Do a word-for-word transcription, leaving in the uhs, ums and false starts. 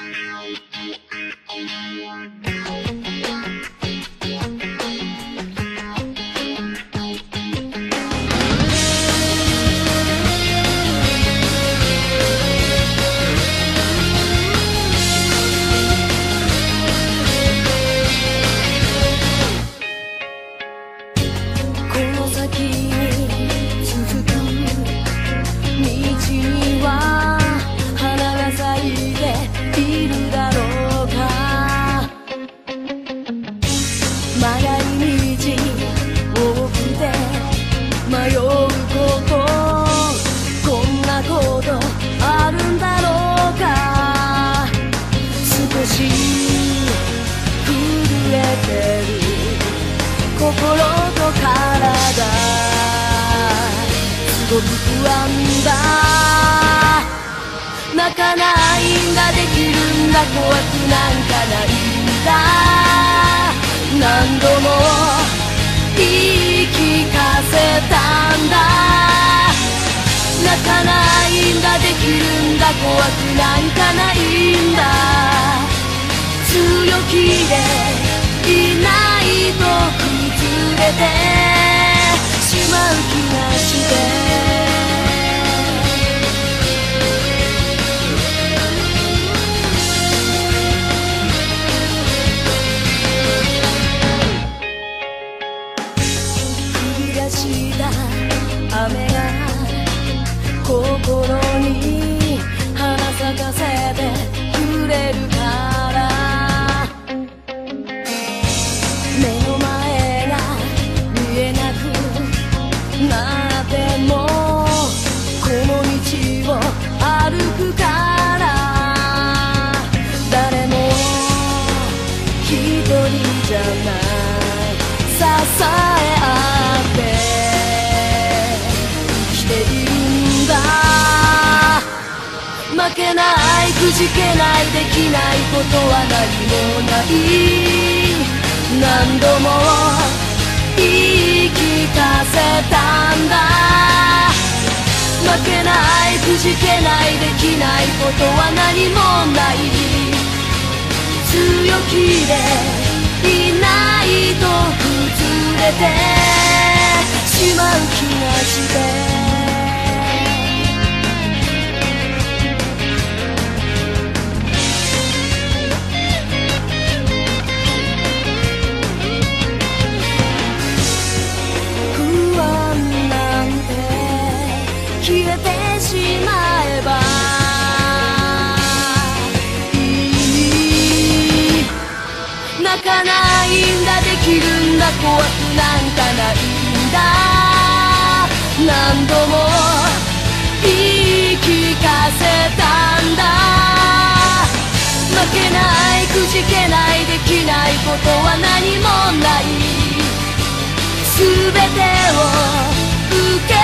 すごく不安だ。泣かないんだ、できるんだ、怖くなんかないんだ。何度も言い聞かせたんだ。泣かないんだ、できるんだ、怖くなんかないんだ。強気でいないと崩れてしまう気がして降り出した雨が心に花咲かせてくれるから目の前が見えなくなってもこの道を歩くから誰も一人じゃない支え合って生きているんだ。負けないくじけないできないことは何もない何度も言い聞かせたんだ。負けないくじけないできないことは何もない強気でいないと崩れてしまう気がして消えてしまえばいい泣かないんだできるんだ怖くなんかないんだ何度も言い聞かせたんだ負けないくじけないできないことは何もない全てを受け